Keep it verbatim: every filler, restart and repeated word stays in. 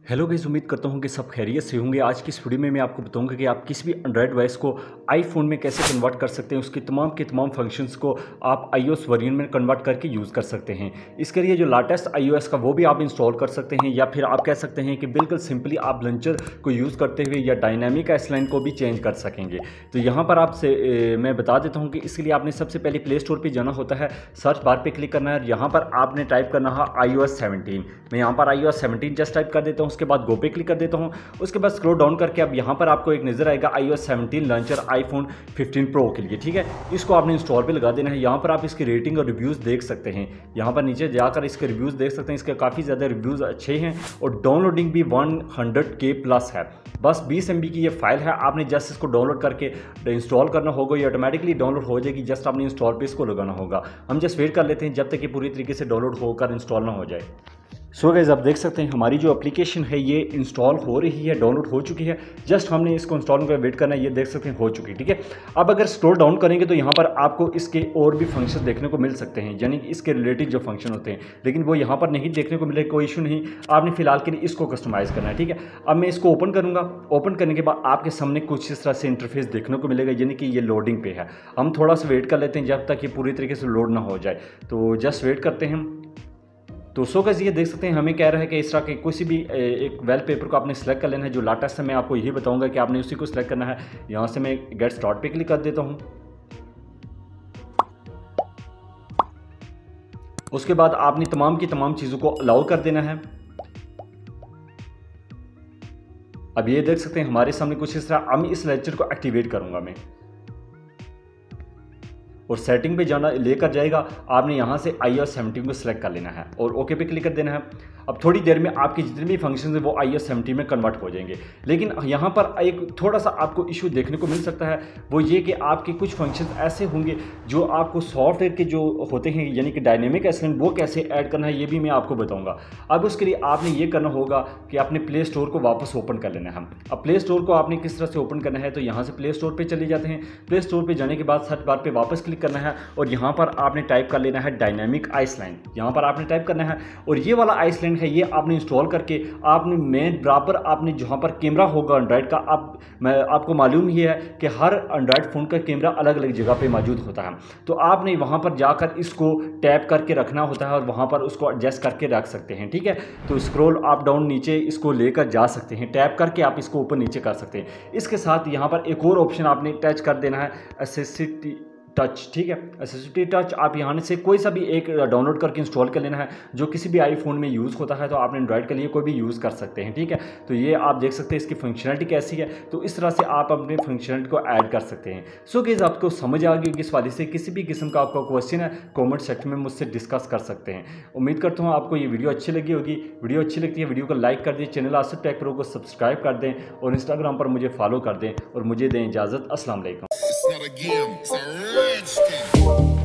Hello guys, उम्मीद करता हूँ कि सब खैरियत से होंगे। आज की इस वीडियो में मैं आपको बताऊंगा कि आप किसी भी एंड्रॉयड डिवाइस को आईफोन में कैसे कन्वर्ट कर सकते हैं। उसके तमाम के तमाम फंक्शंस को आप आईओएस वर्जन में कन्वर्ट करके यूज़ कर सकते हैं। इसके लिए जो लेटेस्ट आईओएस का वो भी आप इंस्टॉल कर सकते हैं, या फिर आप कह सकते हैं कि बिल्कुल सिंपली आप लॉन्चर को यूज़ करते हुए या डायनामिक आइसलैंड को भी चेंज कर सकेंगे। तो यहाँ पर आपसे मैं बता देता हूँ कि इसके लिए आपने सबसे पहले प्ले स्टोर पर जाना होता है, सर्च बार पर क्लिक करना है। यहाँ पर आपने टाइप करना है आई ओ एस सेवनटीन। मैं यहाँ पर I O S seventeen just type कर देता हूँ, उसके बाद गो पे क्लिक कर देता हूं। उसके बाद स्क्रॉल डाउन करके अब यहां पर आपको एक नजर आएगा I O S seventeen launcher iPhone fifteen pro के लिए। ठीक है, इसको आपने इंस्टॉल पे लगा देना है। यहां पर आप इसकी रेटिंग और रिव्यूज देख सकते हैं। यहां पर नीचे जाकर इसके रिव्यूज देख सकते हैं, इसके काफ़ी ज़्यादा रिव्यूज अच्छे हैं और डाउनलोडिंग भी हंड्रेड के प्लस है। बस बीस एम बी की ये फाइल है, आपने जस्ट इसको डाउनलोड करके इंस्टॉल करना होगा। ये ऑटोमेटिकली डाउनलोड हो जाएगी, जस्ट आपने इंस्टॉल पे इसको लगाना होगा। हम जस्ट वेट कर लेते हैं जब तक ये पूरी तरीके से डाउनलोड होकर इंस्टॉल ना हो जाए। सो गाइस, आप देख सकते हैं हमारी जो एप्लीकेशन है ये इंस्टॉल हो रही है, डाउनलोड हो चुकी है। जस्ट हमने इसको इंस्टॉल कर वेट करना है। ये देख सकते हैं हो चुकी है। ठीक है, अब अगर स्क्रॉल डाउन करेंगे तो यहाँ पर आपको इसके और भी फंक्शन देखने को मिल सकते हैं, यानी कि इसके रिलेटेड जो फंक्शन होते हैं, लेकिन वो यहाँ पर नहीं देखने को मिले। कोई इशू नहीं, आपने फिलहाल के लिए इसको कस्टमाइज़ करना है। ठीक है, अब मैं इसको ओपन करूँगा। ओपन करने के बाद आपके सामने कुछ इस तरह से इंटरफेस देखने को मिलेगा, यानी कि ये लोडिंग पे है। हम थोड़ा सा वेट कर लेते हैं जब तक ये पूरी तरीके से लोड ना हो जाए, तो जस्ट वेट करते हैं। तो सो गाइस, ये देख सकते हैं हमें कह रहा है कि इस तरह के किसी भी एक वेल पेपर को आपने सेलेक्ट कर लेना है। जो लेटेस्ट है मैं आपको यही बताऊंगा कि आपने उसी को सिलेक्ट करना है। यहाँ से मैं गेट स्टार्ट पे क्लिक कर देता हूँ। उसके बाद आपने तमाम की तमाम चीज़ों को अलाउ कर देना है। अब ये देख सकते हैं हमारे सामने कुछ इस तरह। अब इस लेक्चर को एक्टिवेट करूंगा मैं और सेटिंग पे जाना लेकर जाएगा। आपने यहाँ से आई ओ एस सेवनटीन को सिलेक्ट कर लेना है और ओके पे क्लिक कर देना है। अब थोड़ी देर में आपके जितने भी फंक्शन हैं वो आई ओ एस सेवनटीन में कन्वर्ट हो जाएंगे। लेकिन यहाँ पर एक थोड़ा सा आपको इशू देखने को मिल सकता है, वो ये कि आपके कुछ फंक्शन ऐसे होंगे जो आपको सॉफ्टवेयर के जो होते हैं, यानी कि डायनेमिक आइसलैंड, वो कैसे ऐड करना है ये भी मैं आपको बताऊँगा। अब उसके लिए आपने ये करना होगा कि अपने प्ले स्टोर को वापस ओपन कर लेना है। अब प्ले स्टोर को आपने किस तरह से ओपन करना है, तो यहाँ से प्ले स्टोर पर चले जाते हैं। प्ले स्टोर पर जाने के बाद सर्च बार पर वापस क्लिक करना है और यहाँ पर आपने टाइप कर लेना है डायनामिक आइसलैंड। यहाँ पर आपने टाइप करना है और ये वाला आइसलैंड है, ये आपने इंस्टॉल करके आपने मेन बराबर आपने जहाँ पर कैमरा होगा एंड्रॉयड का, आप मैं आपको मालूम ही है कि हर एंड्रॉयड फ़ोन का कैमरा अलग अलग जगह पे मौजूद होता है। तो आपने वहाँ पर जाकर इसको टैप करके रखना होता है और वहाँ पर उसको एडजस्ट करके रख सकते हैं। ठीक है, तो स्क्रॉल अप डाउन नीचे इसको लेकर जा सकते हैं, टैप करके आप इसको ऊपर नीचे कर सकते हैं। इसके साथ यहाँ पर एक और ऑप्शन आपने टच कर देना है, एसेसिटी टच। ठीक है, एसेसिटी टच आप यहाँ से कोई सा भी एक डाउनलोड करके इंस्टॉल कर लेना है जो किसी भी आईफोन में यूज़ होता है, तो आप एंड्रॉयड के लिए कोई भी यूज़ कर सकते हैं। ठीक है, तो ये आप देख सकते हैं इसकी फंक्शनलिटी कैसी है। तो इस तरह से आप अपने फंक्शनलिटी को ऐड कर सकते हैं। सो गाइस, आपको समझ आ गई इस वाले से किसी भी किस्म का आपका क्वेश्चन है कॉमेंट सेक्शन में मुझसे डिस्कस कर सकते हैं। उम्मीद करता हूँ आपको ये वीडियो अच्छी लगी होगी। वीडियो अच्छी लगती है वीडियो को लाइक कर दें, चैनल आसिफ टेक प्रो को सब्सक्राइब कर दें और इंस्टाग्राम पर मुझे फॉलो कर दें और मुझे दें इजाज़त। अस्सलाम वालेकुम। It's not a game, it's a rich thing.